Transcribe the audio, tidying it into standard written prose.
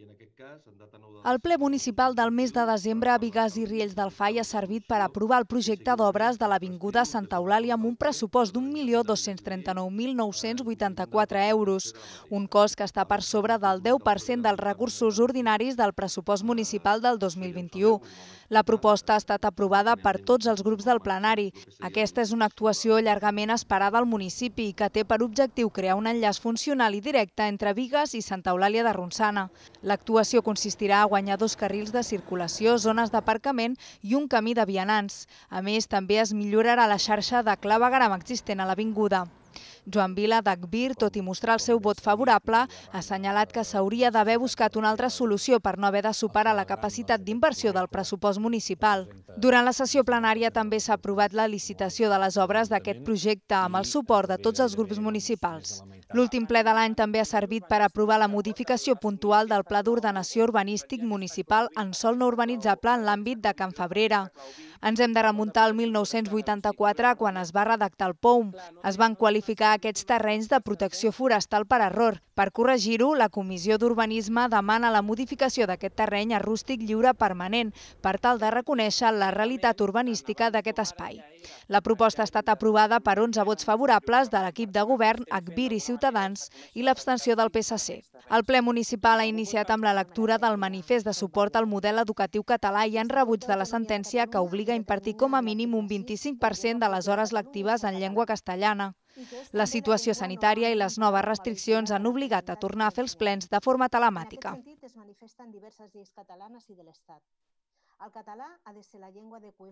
El ple municipal del mes de desembre a Bigues i Riells del Fai ha servit per aprovar el projecte d'obres de l'Avinguda Santa Eulàlia amb un pressupost d'1.239.984 euros, un cost que està per sobre del 10% dels recursos ordinaris del pressupost municipal del 2021. La proposta ha estat aprovada per tots els grups del plenari. Aquesta és una actuació llargament esperada al municipi i que té per objectiu crear un enllaç funcional i directe entre Bigues i Santa Eulàlia de Ronçana. L'actuació consistirà a guanyar 2 carrils de circulació, zones d'aparcament i un camí de vianants. A més, també es millorarà la xarxa de clavegueram existent a l'avinguda. Joan Vila d'Agbir, tot i mostrar el seu vot favorable, ha assenyalat que s'hauria d'haver buscat una altra solució per no haver de superar la capacitat d'inversió del pressupost municipal. Durant la sessió plenària també s'ha aprovat la licitació de les obres d'aquest projecte amb el suport de tots els grups municipals. L'últim ple de l'any també ha servit per aprovar la modificació puntual del Pla d'Ordenació Urbanístic Municipal en sòl no urbanitzable en l'àmbit de Can Febrera. Ens hem de remuntar al 1984, quan es va redactar el POUM. Es van qualificar aquests terrenys de protecció forestal per error. Per corregir-ho, la Comissió d'Urbanisme demana la modificació d'aquest terreny a rústic lliure permanent, per tal de reconèixer la realitat urbanística d'aquest espai. La proposta ha estat aprovada per 11 vots favorables de l'equip de govern, Agbir i Ciutadans, i l'abstenció del PSC. El ple municipal ha iniciat amb la lectura del manifest de suport al model educatiu català i en rebuig de la sentència que obliga a impartir com a mínim un 25% de les hores lectives en llengua castellana. La situació sanitària i les noves restriccions han obligat a tornar a fer els plens de forma telemàtica. En aquest sentit, es manifesten diverses lleis catalanes i de l'Estat. El català ha de ser la llengua de cohesió